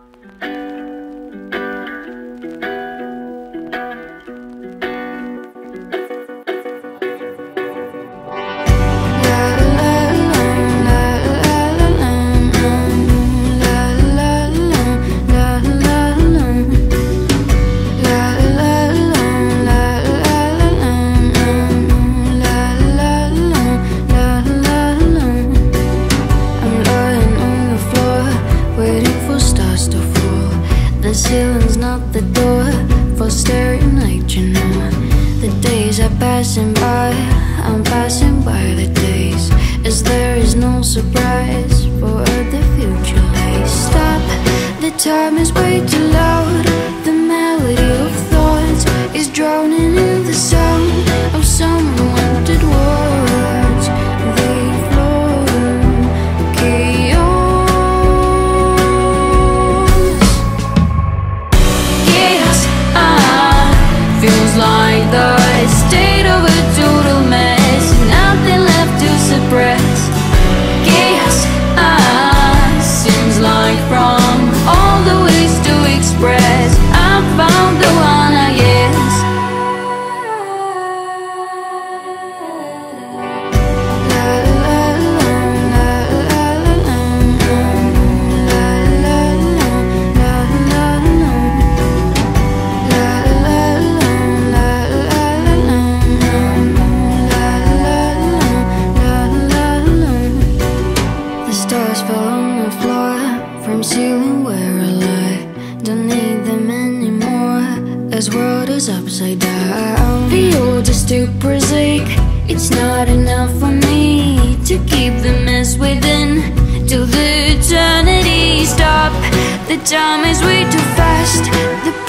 The ceiling's not the door for staring night, you know. The days are passing by, I'm passing by the days, as there is no surprise for what the future lays. Stop, the time is way too loud. The melody of thoughts is drowning in the sound of some unwanted words. They flow chaos. Feels like the state of a total mess, nothing left to suppress. Chaos, seems like from all the ways to express, I found the one, I guess. Stars fell on the floor from ceiling where I lie. Don't need them anymore, as world is upside down. The old is too prosaic, it's not enough for me to keep the mess within till the eternity. Stop, the time is way too fast. The